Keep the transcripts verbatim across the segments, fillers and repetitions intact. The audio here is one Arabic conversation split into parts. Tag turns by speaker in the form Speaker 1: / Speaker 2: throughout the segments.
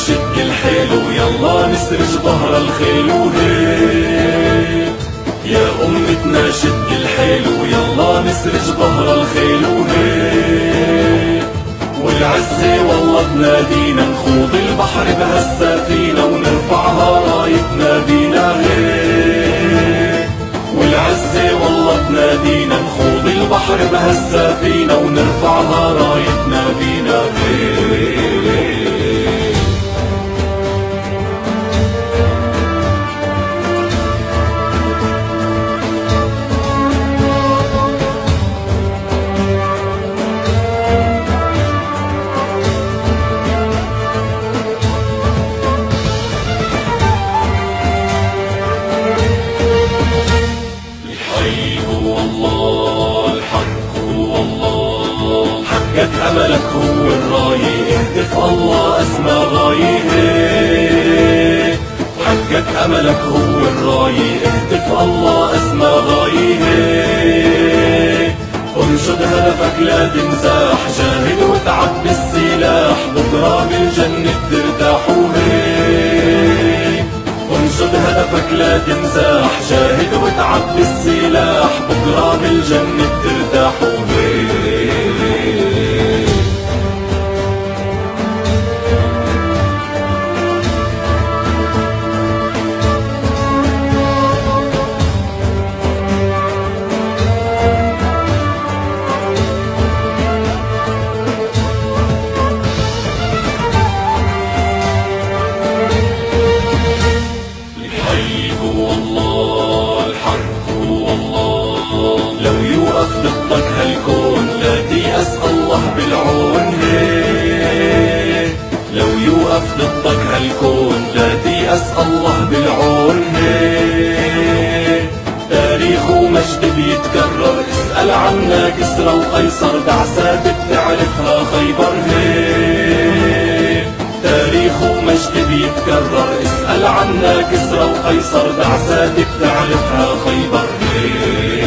Speaker 1: شد الحيل ويلا نسرج ظهر الخيل وهيك. يا أمتنا شد الحيل ويلا نسرج ظهر الخيل وهيك. والعزة والله تنادينا نخوض البحر بهالسفينة ونرفعها رايتنا بينا هيك. والعزة والله تنادينا نخوض البحر بهالسفينة ونرفعها رايتنا بينا هيك. حقك أملك هو الراية اهدف الله أسمى غاية. حقك أملك هو الراية اهدف الله أسمى غاية. انشد هدفك لا تنزاح جاهد وتعب بالسلاح بكرة بالجنة ترتاح وهيك. انشد هدفك لا تنزاح جاهد وتعب بالسلاح بكرة بالجنة ترتاح وهيك. لو يوقف ضدك هالكون لا تيأس الله بالعون هيك. لو يوقف ضدك هالكون لا تيأس الله بالعون هيك. تاريخ ومجد بيتكرر اسأل عنا كسرى وقيصر دعسات بتعرفها خيبر هيك. تاريخ ومجد بيتكرر اسأل عنا كسرى وقيصر دعسات بتعرفها خيبر هيك.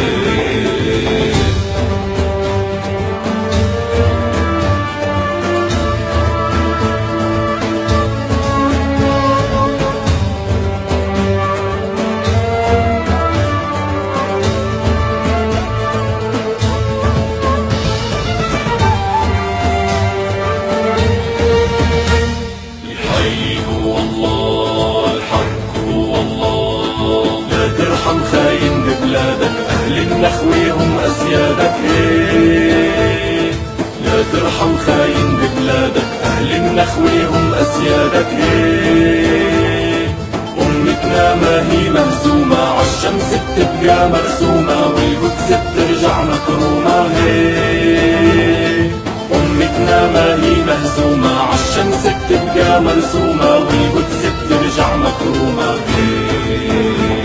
Speaker 1: ترحم خاين ببلادك أهل النخوة هم أسيادك هيك. لا ترحم خاين ببلادك أهل النخوة هم أسيادك هيك. أمتنا ما هي مهزومة عالشمس بتبقى مرسومة والقدس بترجع مكرومة هيك. أمتنا ما هي مهزومة عالشمس بتبقى مرسومة والقدس بترجع مكرومة هيك.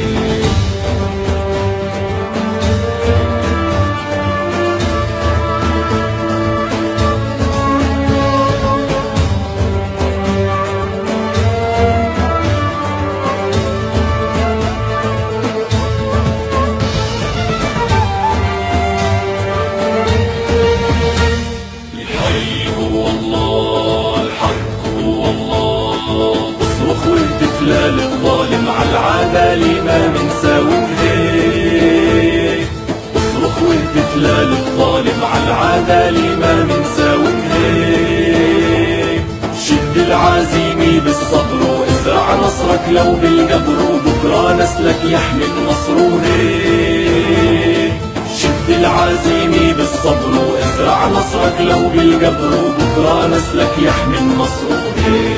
Speaker 1: لا للظالم عالعدالة ما منساوي هيك. اصرخ واهتف لا للظالم عالعدالة ما منساوي هيك. شد العزيمة بالصبر وازرع نصرك لو بالقبر وبكرة نسلك يحمي النصر هيك. شد العزيمة بالصبر وازرع نصرك لو بالقبر وبكرة نسلك يحمي النصر هيك.